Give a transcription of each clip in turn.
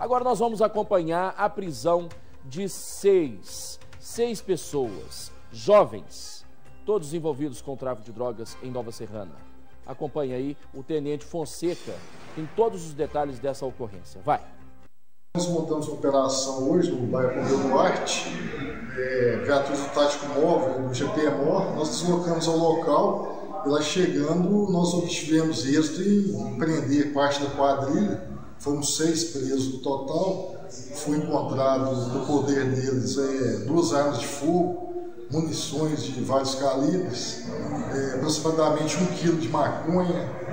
Agora nós vamos acompanhar a prisão de seis pessoas, jovens, todos envolvidos com o tráfico de drogas em Nova Serrana. Acompanhe aí o Tenente Fonseca, tem todos os detalhes dessa ocorrência. Vai! Nós montamos uma operação hoje no bairro Pompeu Duarte, viaturas do Tático Móvel, do GPMO. Nós deslocamos ao local e lá chegando nós obtivemos êxito em prender parte da quadrilha. Fomos 6 presos no total. Foi encontrado no poder deles 2 armas de fogo, munições de vários calibres, aproximadamente 1 quilo de maconha,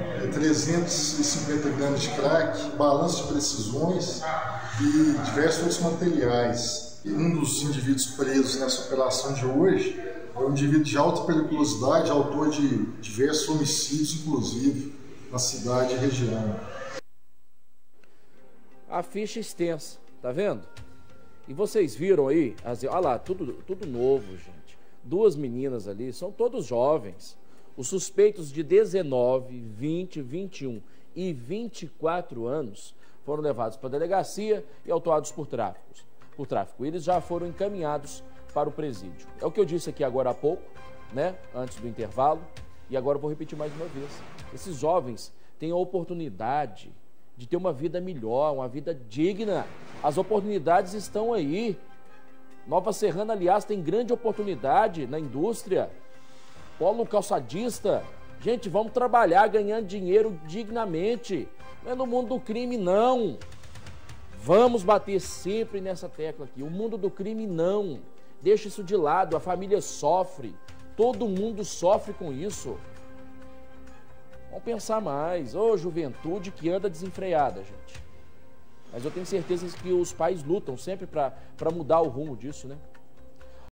350 gramas de crack, balanço de precisões e diversos outros materiais. E um dos indivíduos presos nessa operação de hoje é um indivíduo de alta periculosidade, autor de diversos homicídios, inclusive, na cidade e região. A ficha extensa, tá vendo? E vocês viram aí, olha lá, tudo novo, gente. 2 meninas ali, são todos jovens. Os suspeitos de 19, 20, 21 e 24 anos foram levados para a delegacia e autuados por tráfico. Eles já foram encaminhados para o presídio. É o que eu disse aqui agora há pouco, né? Antes do intervalo. E agora eu vou repetir mais uma vez. Esses jovens têm a oportunidade de ter uma vida melhor, uma vida digna. As oportunidades estão aí. Nova Serrana, aliás, tem grande oportunidade na indústria. Polo calçadista. Gente, vamos trabalhar ganhando dinheiro dignamente. Não é no mundo do crime, não. Vamos bater sempre nessa tecla aqui. O mundo do crime, não. Deixa isso de lado. A família sofre. Todo mundo sofre com isso. Vamos pensar mais. Ô, juventude que anda desenfreada, gente. Mas eu tenho certeza que os pais lutam sempre para mudar o rumo disso, né?